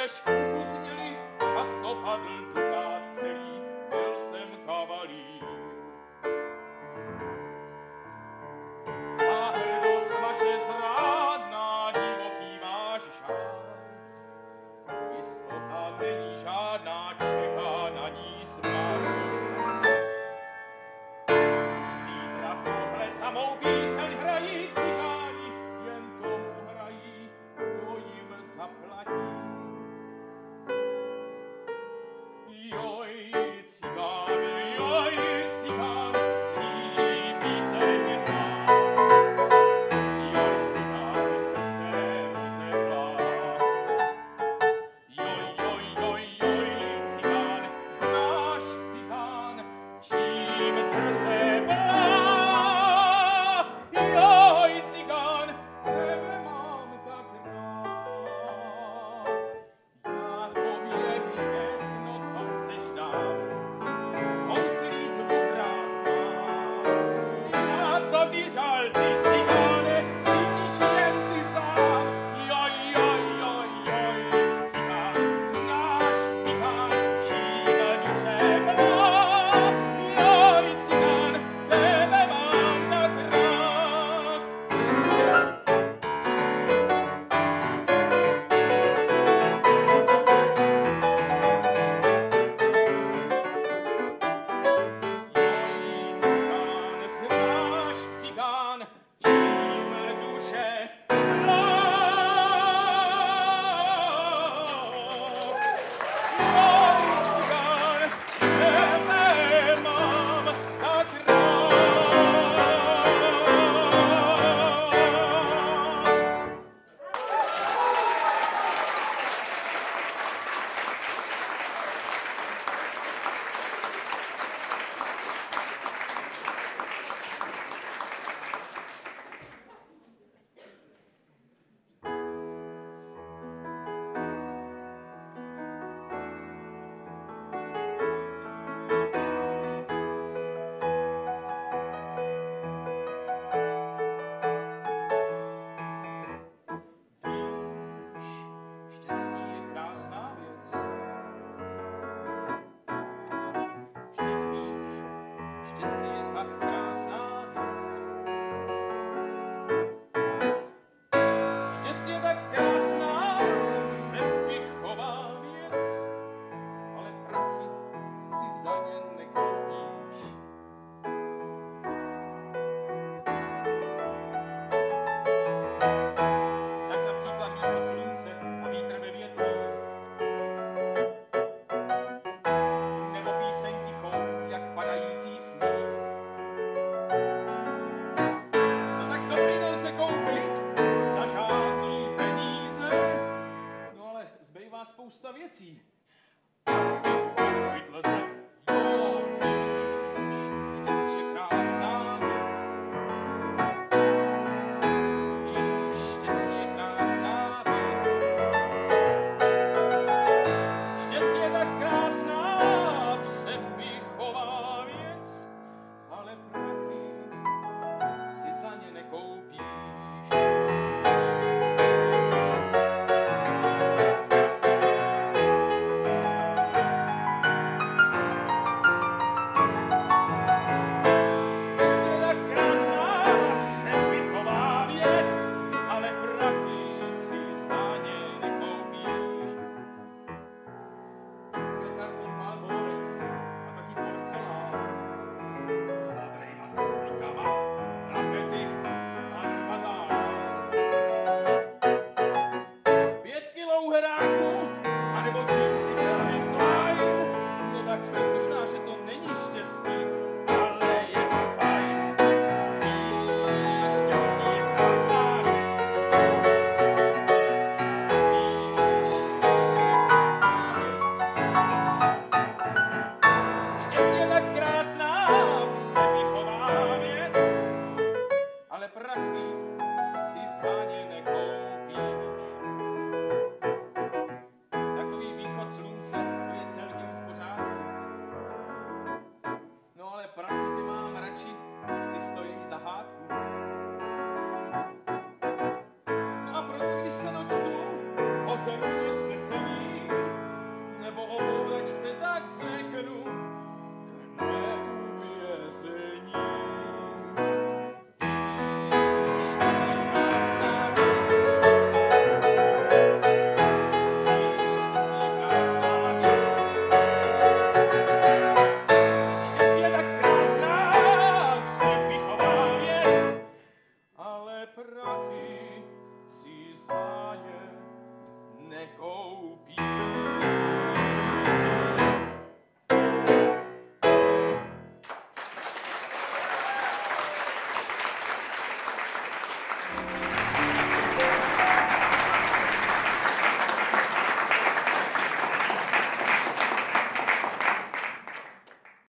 kež v uchu sněli, často padl dukát celý, byl jsem kavalír. A hrdost vaše zrádná, divoký váš žár, jistota není žádná, čeká na ní smrt. Zítra tuhle samou píseň hrají cigáni, jen tomu hrají, kdo jim zaplatí. Joj, cigán, zní píseň tvá. Joj, cigán, srdce rozevlá. Joj, cigán, znáš, cigán, čím srdce blá. Joj, cigán, tebe mám tak rád. Já tobě všechno, co chceš dát, houslí zvuk rád mám. Já so ty žal, ty cigáne, cítíš jen ty sám. Joj, cigán, znáš, cigán, čím duše blá. Joj, cigán, tebe mám tak rád. Znáš, cigán, čím duše blá. Joj, cigán, tebe mám tak rád. Štěstí je krásná věc. Vždyť víš, štěstí je tak krásná věc. Štěstí je tak krásná, přepichová věc, ale prachy si za ně nekoupíš. Tak například východ slunce a vítr ve větvích, nebo píseň tichou, jak padající sníh. No tak to by nelze koupit za žádný peníze, no ale zbývá spousta věcí.